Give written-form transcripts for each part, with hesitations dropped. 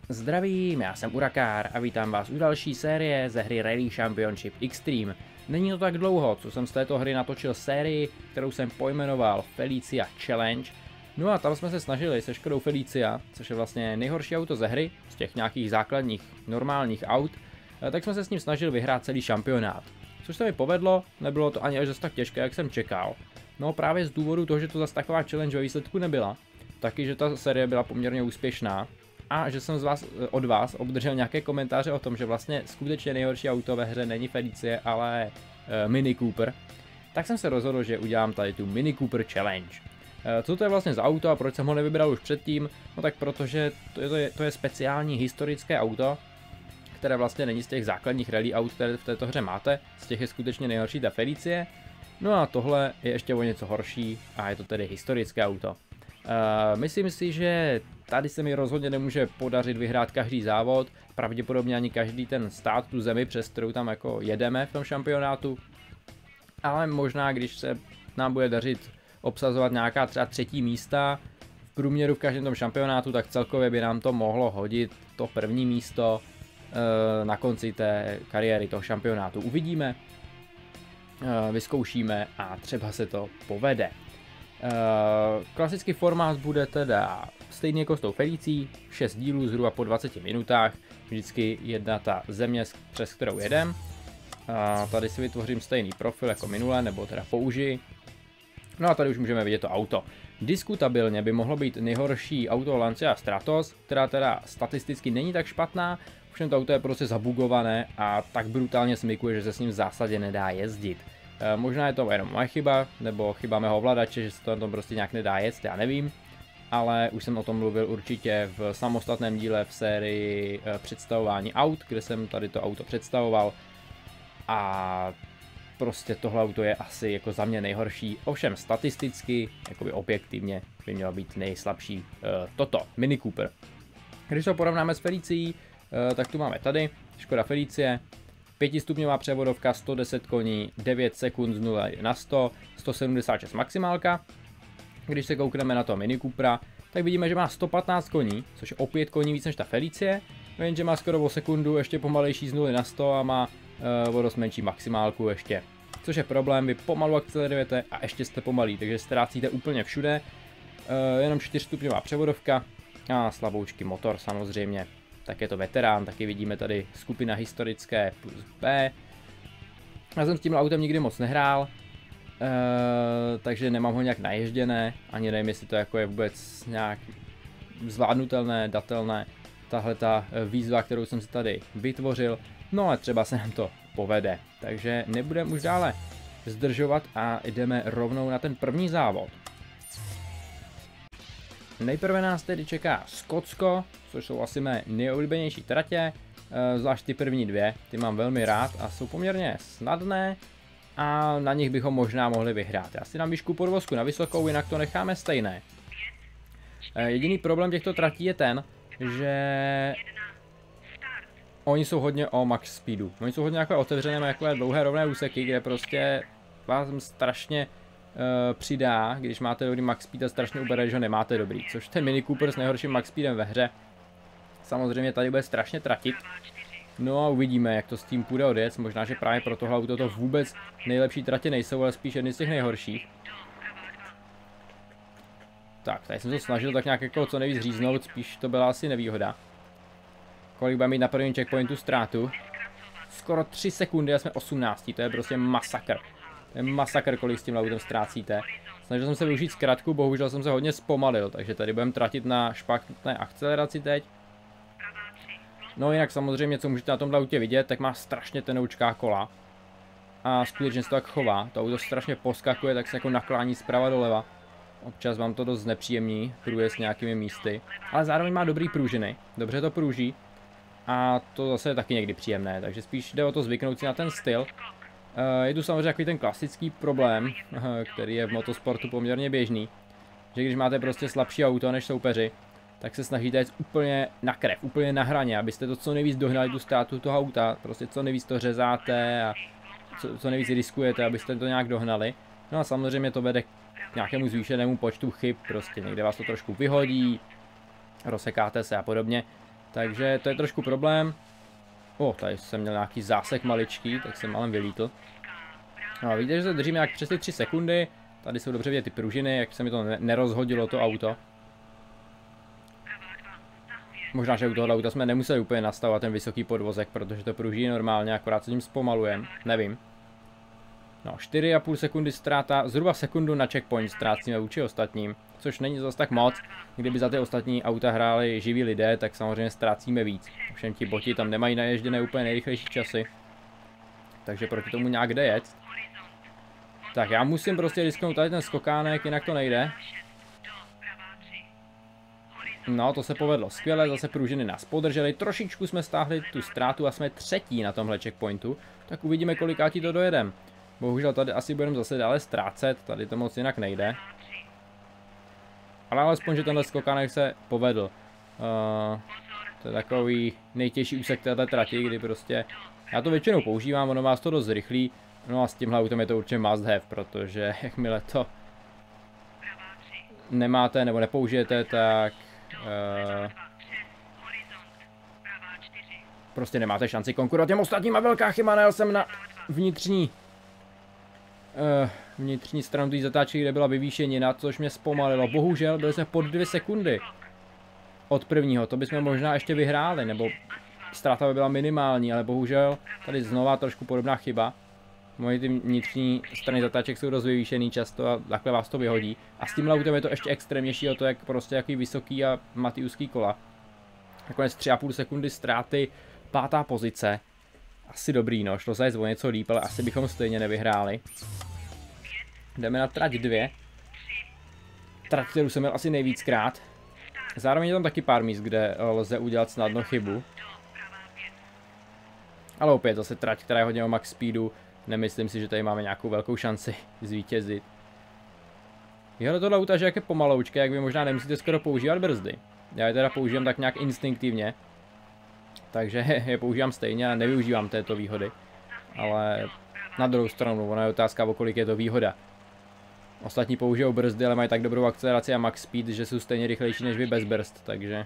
Zdravím, já jsem Urakár a vítám vás u další série ze hry Rally Championship Extreme. Není to tak dlouho, co jsem z této hry natočil sérii, kterou jsem pojmenoval Felicia Challenge. No a tam jsme se snažili se Škodou Felicia, což je vlastně nejhorší auto ze hry, z těch nějakých základních normálních aut, tak jsme se s ním snažili vyhrát celý šampionát. Což se mi povedlo, nebylo to ani až zase tak těžké, jak jsem čekal. No právě z důvodu toho, že to zase taková challenge ve výsledku nebyla, taky že ta série byla poměrně úspěšná a že jsem od vás obdržel nějaké komentáře o tom, že vlastně skutečně nejhorší auto ve hře není Felicie, ale Mini Cooper, tak jsem se rozhodl, že udělám tady tu Mini Cooper Challenge. Co to je vlastně za auto a proč jsem ho nevybral už předtím? No tak protože to je speciální historické auto, které vlastně není z těch základních rally aut, které v této hře máte, z těch je skutečně nejhorší ta Felicie. No a tohle je ještě o něco horší a je to tedy historické auto. Myslím si, že tady se mi rozhodně nemůže podařit vyhrát každý závod, pravděpodobně ani každý ten stát, tu zemi, přes kterou tam jako jedeme v tom šampionátu. Ale možná, když se nám bude dařit obsazovat nějaká třeba třetí místa v průměru v každém tom šampionátu, tak celkově by nám to mohlo hodit to první místo na konci té kariéry toho šampionátu. Uvidíme, vyzkoušíme a třeba se to povede. Klasický formát bude teda stejný jako s tou Felicí, 6 dílů zhruba po 20 minutách, vždycky jedna ta země, přes kterou jedem. Tady si vytvořím stejný profil jako minule, nebo teda použiji. No a tady už můžeme vidět to auto. Diskutabilně by mohlo být nejhorší auto Lancia Stratos, která teda statisticky není tak špatná, ovšem to auto je prostě zabugované a tak brutálně smykuje, že se s ním v zásadě nedá jezdit. Možná je to jenom moje chyba, nebo chyba mého ovladače, že se to na tom prostě nějak nedá jet, já nevím. Ale už jsem o tom mluvil určitě v samostatném díle v sérii představování aut, kde jsem tady to auto představoval. A prostě tohle auto je asi jako za mě nejhorší, ovšem statisticky, jakoby objektivně by mělo být nejslabší toto, Mini Cooper. Když to porovnáme s Felicií, tak tu máme tady Škoda Felicie, 5stupňová převodovka, 110 koní, 9 sekund z 0 na 100, 176 maximálka. Když se koukneme na to Mini Coopera, tak vidíme, že má 115 koní, což je o 5 koní víc než ta Felicie, jenže má skoro o sekundu ještě pomalejší z 0 na 100 a má o dost menší maximálku ještě. Což je problém, vy pomalu akcelerujete a ještě jste pomalí, takže ztrácíte úplně všude. Jenom 4stupňová převodovka a slaboučký motor samozřejmě. Tak je to veterán, taky vidíme tady skupina historické plus B. Já jsem s tím autem nikdy moc nehrál, takže nemám ho nějak naježděné, ani nevím, jestli to jako je vůbec nějak zvládnutelné, datelné, tahle ta výzva, kterou jsem si tady vytvořil, no ale třeba se nám to povede, takže nebudeme už dále zdržovat a jdeme rovnou na ten první závod. Nejprve nás tedy čeká Skotsko, což jsou asi mé nejoblíbenější tratě, zvlášť ty první dvě, ty mám velmi rád a jsou poměrně snadné a na nich bychom možná mohli vyhrát. Já si dám výšku podvozku na vysokou, jinak to necháme stejné. Jediný problém těchto tratí je ten, že oni jsou hodně o max speedu. Oni jsou hodně jako otevřené, takové dlouhé rovné úseky, kde prostě vás strašně přidá, když máte dobrý max speed a strašně ubere, že ho nemáte dobrý. Což ten Mini Cooper s nejhorším max speedem ve hře samozřejmě tady bude strašně tratit. No a uvidíme, jak to s tím půjde odjet. Možná, že právě pro tohle auto to vůbec nejlepší tratě nejsou, ale spíš jedny z těch nejhorších. Tak, tady jsem se snažil tak nějak jako co nejvíc říznout, spíš to byla asi nevýhoda. Kolik bude mít na prvním checkpointu ztrátu? Skoro 3 sekundy a jsme 18, to je prostě masakr. To je masakr, kolik s tím autem ztrácíte. Snažil jsem se využít zkratku, bohužel jsem se hodně zpomalil, takže tady budeme tratit na špatné akceleraci teď. No jinak samozřejmě, co můžete na tomhle autě vidět, tak má strašně tenoučká kola. A skutečně se to tak chová, to auto strašně poskakuje, tak se jako naklání zprava doleva. Občas vám to dost znepříjemní, průjezd s nějakými místy. Ale zároveň má dobrý pružiny, dobře to pruží. A to zase je taky někdy příjemné, takže spíš jde o to zvyknout si na ten styl. Je tu samozřejmě takový ten klasický problém, který je v motosportu poměrně běžný. Že když máte prostě slabší auto než soupeři, tak se snažíte jít úplně na krev, úplně na hraně, abyste to co nejvíc dohnali tu ztrátu toho auta, prostě co nejvíc to řezáte a co nejvíc riskujete, abyste to nějak dohnali. No a samozřejmě to vede k nějakému zvýšenému počtu chyb, prostě někde vás to trošku vyhodí, rozsekáte se a podobně. Takže to je trošku problém. Tady jsem měl nějaký zásek maličký, tak jsem malem vylítl. No, vidíte, že se držíme jak přes ty 3 sekundy. Tady jsou dobře vidět ty pružiny, jak se mi to nerozhodilo to auto. Možná, že u tohohle auta jsme nemuseli úplně nastavovat ten vysoký podvozek, protože to pruží normálně, akorát se tím zpomalujeme, nevím. No, 4,5 sekundy ztráta, zhruba sekundu na checkpoint ztrácíme vůči ostatním, což není zase tak moc. Kdyby za ty ostatní auta hráli živí lidé, tak samozřejmě ztrácíme víc. Ovšem ti boti tam nemají naježděné úplně nejrychlejší časy, takže proti tomu nějak jde jet. Tak já musím prostě risknout tady ten skokánek, jinak to nejde. No, to se povedlo skvěle, zase pružiny nás podržely, trošičku jsme stáhli tu ztrátu a jsme 3. na tomhle checkpointu. Tak uvidíme, kolikátí to dojedeme. Bohužel tady asi budeme zase dále ztrácet, tady to moc jinak nejde. Ale alespoň, že tenhle skokánek se povedl. To je takový nejtěžší úsek téhle trati, kdy prostě... Já to většinou používám, ono vás to dost rychlí. No a s tímhle autem je to určitě must have, protože jakmile to nemáte nebo nepoužijete, tak... prostě nemáte šanci konkurovat těm ostatním a velká chyba, najel jsem na vnitřní stranu té zatáčky, kde byla vyvýšenina, což mě zpomalilo. Bohužel byli jsme pod 2 sekundy od prvního, to bychom možná ještě vyhráli, nebo ztráta by byla minimální, ale bohužel tady znova trošku podobná chyba. Moje ty vnitřní strany zatáček jsou dost vyvýšený často a takhle vás to vyhodí. A s tímhle autem je to ještě extrémnější o to, jak prostě jaký vysoký a matý úzký kola. Nakonec 3,5 sekundy ztráty, 5. pozice. Asi dobrý, no, šlo zajít o něco líp, ale asi bychom stejně nevyhráli. Jdeme na trať 2. Trať, kterou jsem měl asi nejvíckrát. Zároveň je tam taky pár míst, kde lze udělat snadno chybu. Ale opět zase trať, která je hodně o max speedu. Nemyslím si, že tady máme nějakou velkou šanci zvítězit. Jeho tohle auta, že jak je pomaloučké, jak vy možná nemusíte skoro používat brzdy. Já je teda používám tak nějak instinktivně. Takže je používám stejně a nevyužívám této výhody. Ale na druhou stranu, ona je otázka, o kolik je to výhoda. Ostatní použijou brzdy, ale mají tak dobrou akceleraci a max speed, že jsou stejně rychlejší než vy bez brzd, takže...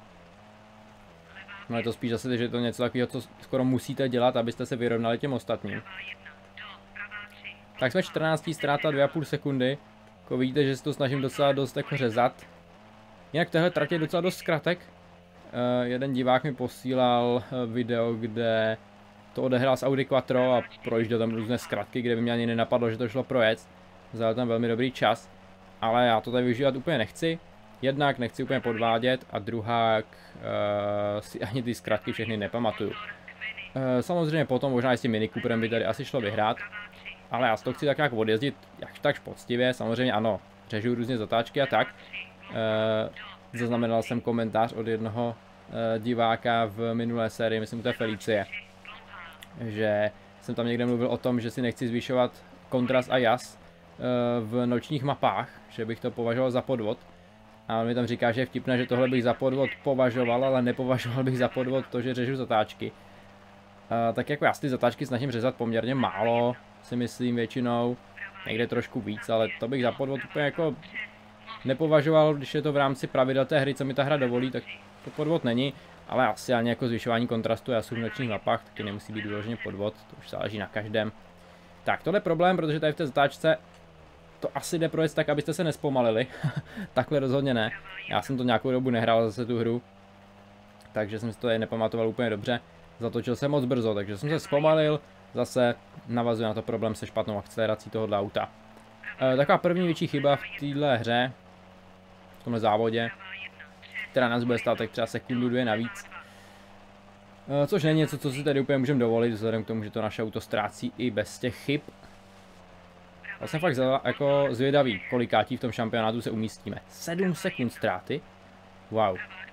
No je to spíš zase, že je to něco takového, co skoro musíte dělat, abyste se vyrovnali těm ostatním. Tak jsme 14. ztráta 2,5 sekundy. Jako vidíte, že si to snažím docela dost jako řezat. Jinak téhle trati je docela dost zkratek. Jeden divák mi posílal video, kde to odehrál z Audi Quattro a projížděl tam různé zkratky, kde by mě ani nenapadlo, že to šlo projet. Vzal tam velmi dobrý čas, ale já to tady využívat úplně nechci. Jednak nechci úplně podvádět a druhák si ani ty zkratky všechny nepamatuju. Samozřejmě potom možná i s tím Mini Cooperem by tady asi šlo vyhrát, ale já si to chci tak nějak odjezdit jakž takž poctivě, samozřejmě ano, řežu různě zatáčky a tak. Zaznamenal jsem komentář od jednoho diváka v minulé sérii, myslím, to je Felicie, že jsem tam někde mluvil o tom, že si nechci zvyšovat kontrast a jas v nočních mapách, že bych to považoval za podvod. A on mi tam říká, že je vtipné, že tohle bych za podvod považoval, ale nepovažoval bych za podvod to, že řežu zatáčky. Tak jako já si ty zatáčky snažím řezat poměrně málo, si myslím většinou, někde trošku víc, ale to bych za podvod úplně jako nepovažoval, když je to v rámci pravidel té hry, co mi ta hra dovolí, tak to podvod není, ale asi ani jako zvyšování kontrastu jasů v nočních mapách taky nemusí být vyloženě podvod, to už záleží na každém. Tak tohle je problém, protože tady v té zatáčce to asi jde projet tak, abyste se nespomalili. Takhle rozhodně ne. Já jsem to nějakou dobu nehrál zase tu hru, takže jsem si to tady nepamatoval úplně dobře. Zatočil jsem moc brzo, takže jsem se zpomalil. Zase navazuje na to problém se špatnou akcelerací tohohle auta. Taková první větší chyba v téhle hře, v tomhle závodě, která nás bude stát tak třeba sekundu, 2 navíc. Což není něco, co si tady úplně můžeme dovolit, vzhledem k tomu, že to naše auto ztrácí i bez těch chyb. Já jsem fakt jako zvědavý, kolikátí v tom šampionátu se umístíme. 7 sekund ztráty? Wow.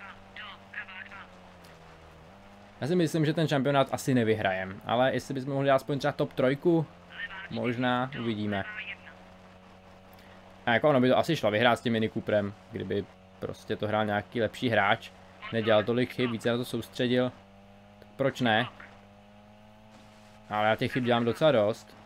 Já si myslím, že ten šampionát asi nevyhrajem, ale jestli bychom mohli dát aspoň třeba top 3, možná uvidíme. A jako ono by to asi šlo vyhrát s tím Mini Cooperem, kdyby prostě to hrál nějaký lepší hráč, nedělal tolik chyb, více na to soustředil, tak proč ne? Ale já těch chyb dělám docela dost.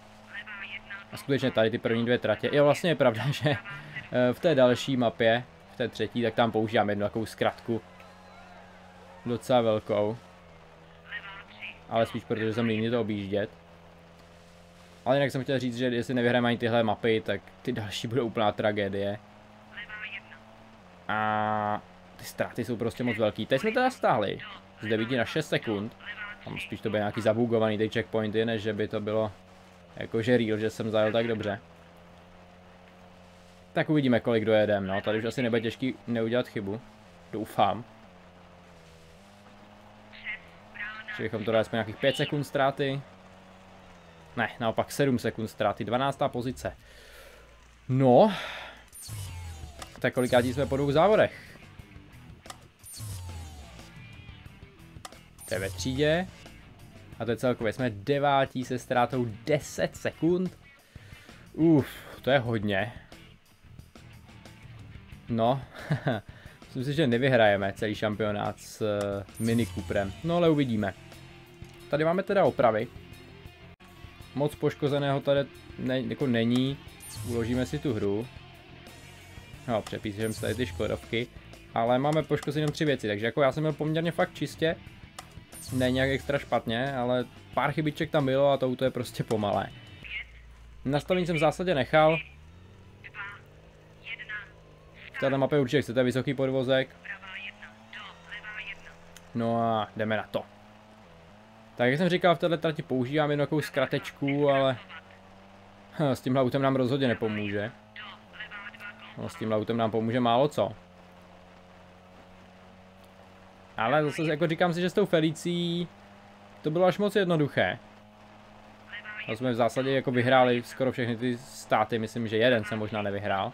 A skutečně tady ty první 2 tratě, jo vlastně je pravda, že v té další mapě, v v té třetí, tak tam používám jednu takovou zkratku. Docela velkou. Ale spíš protože jsem líný to objíždět. Ale jinak jsem chtěl říct, že jestli nevyhrajeme ani tyhle mapy, tak ty další budou úplná tragédie. A ty ztráty jsou prostě moc velký. Teď jsme teda stáli z 9 na 6 sekund. Tam spíš to byl nějaký zabugovaný ty checkpointy, než že by to bylo jakože real, že jsem zajel tak dobře. Tak uvidíme, kolik dojedem, no. Tady už asi nebude těžký neudělat chybu. Doufám. Že bychom to dali aspoň nějakých 5 sekund ztráty. Ne, naopak 7 sekund ztráty, 12. pozice. No. Tak kolikátí jsme po 2 závodech? To je ve třídě. A to je celkově, jsme 9. se ztrátou 10 sekund. To je hodně. No, myslím si, že nevyhrajeme celý šampionát s Mini Cooperem. No ale uvidíme. Tady máme teda opravy. Moc poškozeného tady jako není. Uložíme si tu hru. No, přepíšeme si tady ty škodovky. Ale máme poškozené jenom 3 věci, takže jako já jsem byl poměrně fakt čistě. Ne nějak extra špatně, ale pár chybiček tam bylo a to auto je prostě pomalé. Nastavení jsem v zásadě nechal. V této mapě určitě chcete vysoký podvozek. No a jdeme na to. Tak jak jsem říkal, v této trati používám jednu takovou zkratečku, ale s tímhle autem nám rozhodně nepomůže. No, s tímhle autem nám pomůže málo co. Ale zase jako říkám si, že s tou Felicí to bylo až moc jednoduché. A jsme v zásadě jako vyhráli skoro všechny ty státy, myslím, že jeden jsem možná nevyhrál.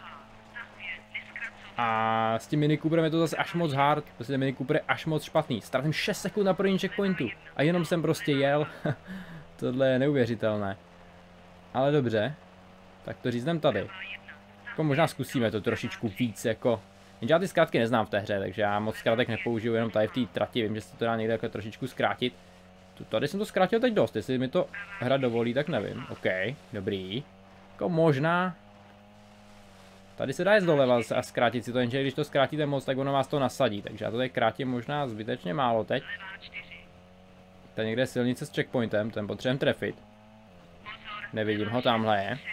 A s tím Mini Cooperem je to zase až moc hard, prostě ten Mini Cooper je až moc špatný. Ztratím 6 sekund na první checkpointu a jenom jsem prostě jel. Tohle je neuvěřitelné. Ale dobře, tak to řízneme tady. Jako možná zkusíme to trošičku víc jako... Já ty zkrátky neznám v té hře, takže já moc zkrátek nepoužiju, jenom tady v té trati, vím, že se to dá někde jako trošičku zkrátit. Tady jsem to zkrátil teď dost, jestli mi to hra dovolí, tak nevím. OK, dobrý. Jako možná... Tady se dá jít doleva a zkrátit si to, jenže když to zkrátíte moc, tak ono vás to nasadí, takže já to tady krátím možná zbytečně málo teď. Tady někde je silnice s checkpointem, ten potřebujeme trefit. Nevidím ho, tamhle je.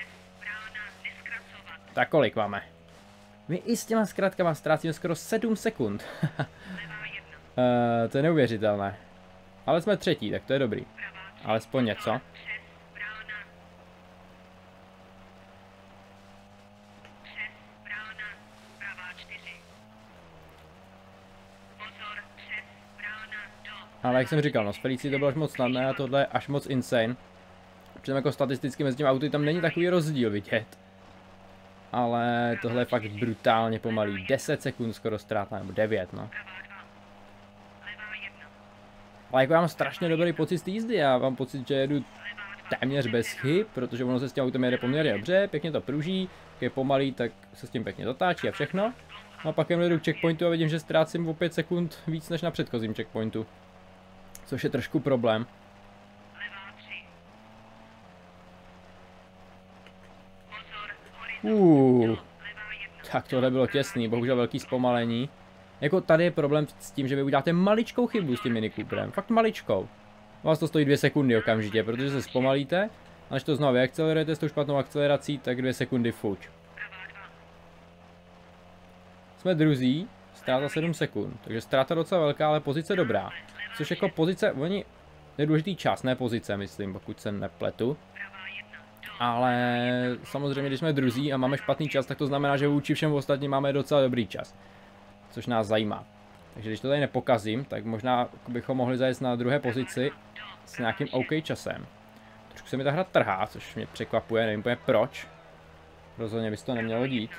Tak kolik máme? My i s těma zkrátkama ztrácíme skoro 7 sekund. To je neuvěřitelné. Ale jsme třetí, tak to je dobrý. Alespoň něco. Ale jak jsem říkal, no s Felicí to bylo až moc snadné a tohle je až moc insane. Přitom jako statisticky mezi těmi auty tam není takový rozdíl vidět. Ale tohle je fakt brutálně pomalý. 10 sekund skoro ztráta, nebo 9, no. Ale jako já mám strašně dobrý pocit z té jízdy, já mám pocit, že jedu téměř bez chyb, protože ono se s tím autem jede poměrně dobře, pěkně to pruží, je pomalý, tak se s tím pěkně zatáčí a všechno. No a pak jen jdu k checkpointu a vidím, že ztrácím o 5 sekund víc než na předchozím checkpointu. Což je trošku problém. Tak tohle bylo těsný, bohužel velký zpomalení. Jako tady je problém s tím, že vy uděláte maličkou chybu s tím Mini Cooperem, fakt maličkou. Vás to stojí 2 sekundy okamžitě, protože se zpomalíte, a než to znovu vyakcelerujete s tou špatnou akcelerací, tak 2 sekundy fuč. Jsme druzí, ztráta 7 sekund, takže ztráta docela velká, ale pozice dobrá. Což jako pozice, oni, je důležitý čas, ne pozice, myslím, pokud se nepletu. Ale samozřejmě, když jsme druzí a máme špatný čas, tak to znamená, že vůči všem ostatním máme docela dobrý čas. Což nás zajímá. Takže když to tady nepokazím, tak možná bychom mohli zajet na druhé pozici s nějakým OK časem. Trošku se mi ta hra trhá, což mě překvapuje, nevím úplně proč. Rozhodně by se to nemělo dít.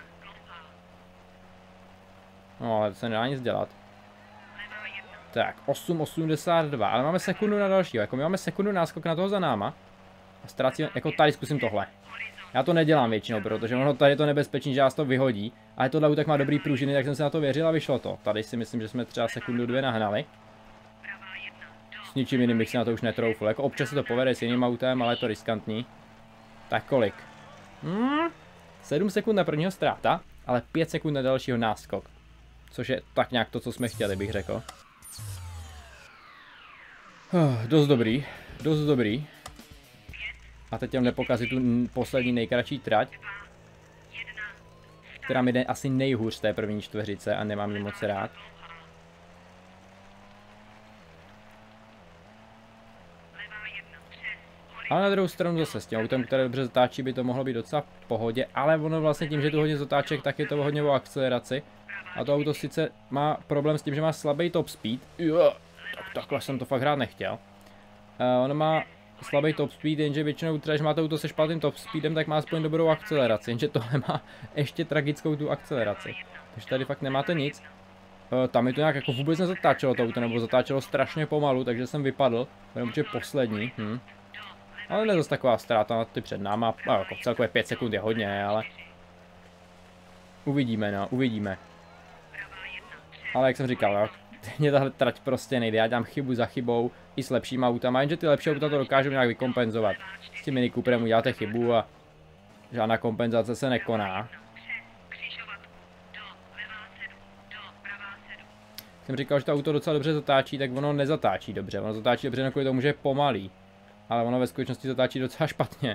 No ale to se nedá nic dělat. Tak, 8,82, ale máme sekundu na dalšího, jako my máme sekundu náskok na toho za náma. A ztrácíme, jako tady zkusím tohle. Já to nedělám většinou, protože ono tady je to nebezpečný, že vás to vyhodí. Ale tohle auto má dobrý pružiny, tak jsem se na to věřil a vyšlo to. Tady si myslím, že jsme třeba sekundu 2 nahnali. S ničím jiným bych si na to už netroufl. Jako občas se to povede s jiným autem, ale je to riskantní. Tak kolik? 7 sekund na prvního ztráta, ale 5 sekund na dalšího náskok. Což je tak nějak to, co jsme chtěli, bych řekl. Dost dobrý, dost dobrý. A teď jenom nepokazit tu poslední nejkratší trať, která mi jde asi nejhůř z té první čtveřice a nemám ji moc rád. Ale na druhou stranu zase s tím autem, které dobře zatáčí, by to mohlo být docela v pohodě, ale ono vlastně tím, že tu hodně zatáček, tak je to hodně o akceleraci. A to auto sice má problém s tím, že má slabý top speed. Tak takhle jsem to fakt hrát nechtěl. Ono má slabý top speed, jenže většinou třeba, když máte auto se špatným top speedem, tak má aspoň dobrou akceleraci, jenže tohle má ještě tragickou tu akceleraci. Takže tady fakt nemáte nic. Tam mi to nějak jako vůbec nezatáčelo to auto, nebo zatáčelo strašně pomalu, takže jsem vypadl, jenom určitě poslední. Ale ne zase taková ztráta na ty před náma, jako celkově 5 sekund je hodně, ale uvidíme, no, uvidíme. Ale jak jsem říkal, mě tahle trať prostě nejde, já dělám chybu za chybou i s lepšíma autama, jenže ty lepší auta to dokážou nějak vykompenzovat. S tím Mini Cooperem uděláte chybu a žádná kompenzace se nekoná. Jsem říkal, že to auto docela dobře zatáčí, tak ono nezatáčí dobře, ono zatáčí dobře jenom kvůli tomu, že je pomalý. Ale ono ve skutečnosti zatáčí docela špatně.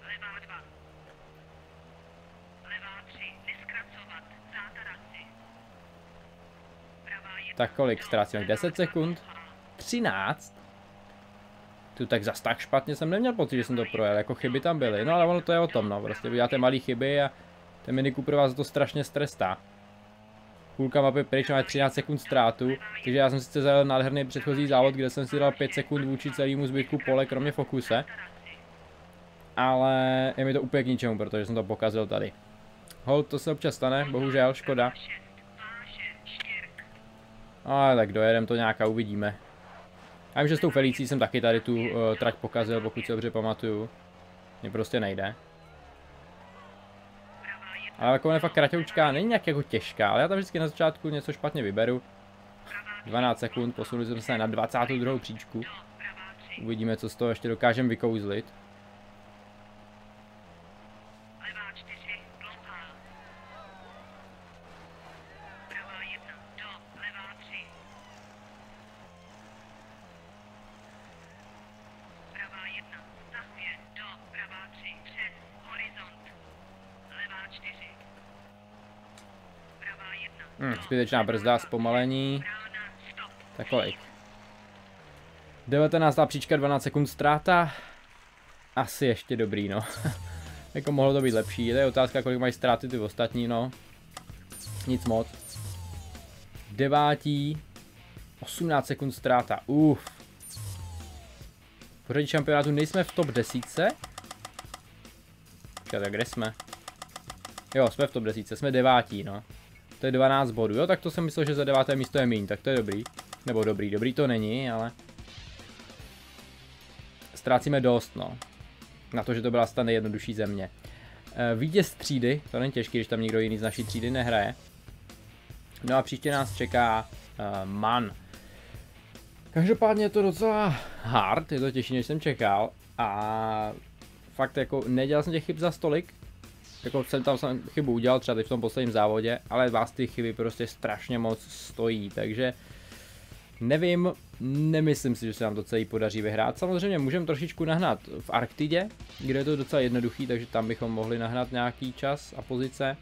Tak kolik ztrácíme? 10 sekund? 13? Tu tak zas tak špatně jsem neměl pocit, že jsem to projel, jako chyby tam byly. No ale ono to je o tom, no, prostě vy děláte malé chyby a ten Mini Cooper vás to strašně strestá. Půlka mapy pryč, máme 13 sekund ztrátu, takže já jsem sice zajel nádherný předchozí závod, kde jsem si dal 5 sekund vůči celému zbytku pole, kromě fokuse. Ale je mi to úplně k ničemu, protože jsem to pokazil tady. Hold, to se občas stane, bohužel, škoda. Ale tak dojedem to nějak a uvidíme. Já vím, že s tou Felicí jsem taky tady tu trať pokazil, pokud si dobře pamatuju. Mně prostě nejde. Ale jako je fakt kratoučká, není nějak jako těžká, ale já tam vždycky na začátku něco špatně vyberu. 12 sekund, posunul jsem se na 22. příčku. Uvidíme, co z toho ještě dokážeme vykouzlit. Zbytečná brzda, zpomalení. Tak kolik? 19. příčka, 12 sekund ztráta. Asi ještě dobrý, no. Jako mohlo to být lepší. To je otázka, kolik mají ztráty ty ostatní, no. Nic moc. 9. 18 sekund ztráta. V pořadí šampionátu nejsme v top 10. Tak kde jsme? Jo, jsme v top 10, jsme 9, no. To je 12 bodů, jo, tak to jsem myslel, že za 9. místo je míň, tak to je dobrý. Nebo dobrý to není, ale ztrácíme dost, no. Na to, že to byla ta nejjednodušší země. Vítěz třídy, to není těžký, když tam nikdo jiný z naší třídy nehraje. No a příště nás čeká Man. Každopádně je to docela hard, je to těžší, než jsem čekal. A fakt jako nedělal jsem těch chyb za stolik. Jako jsem tam chybu udělal třeba teď v tom posledním závodě, ale vás ty chyby prostě strašně moc stojí, takže nevím, nemyslím si, že se nám to celý podaří vyhrát. Samozřejmě můžeme trošičku nahnat v Arktidě, kde je to docela jednoduchý, takže tam bychom mohli nahnat nějaký čas a pozice.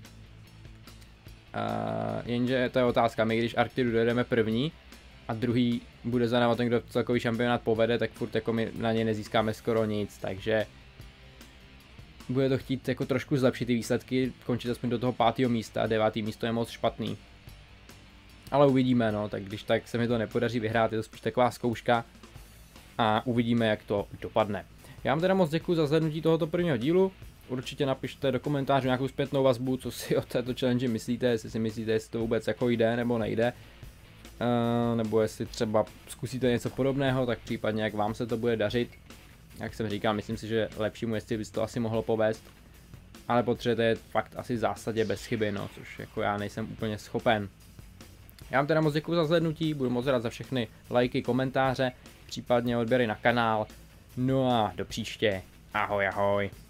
Jenže to je otázka, my když Arktidu dojedeme první a druhý bude za náma ten, kdo celkový šampionát povede, tak furt jako my na něj nezískáme skoro nic, takže bude to chtít jako trošku zlepšit ty výsledky, končit aspoň do toho 5. místa a 9. místo je moc špatný. Ale uvidíme, no, tak když tak se mi to nepodaří vyhrát, je to spíš taková zkouška a uvidíme, jak to dopadne. Já vám teda moc děkuji za zhlédnutí tohoto prvního dílu, určitě napište do komentářů nějakou zpětnou vazbu, co si o této challenge myslíte, jestli si myslíte, jestli to vůbec jako jde nebo nejde. Nebo jestli třeba zkusíte něco podobného, tak případně jak vám se to bude dařit. Jak jsem říkal, myslím si, že lepšímu jezdci by to asi mohlo povést. Ale potřebujete fakt asi v zásadě bez chyby, no, což jako já nejsem úplně schopen. Já vám teda moc děkuji za zhlédnutí, budu moc rád za všechny lajky, komentáře, případně odběry na kanál. No a do příště. Ahoj, ahoj.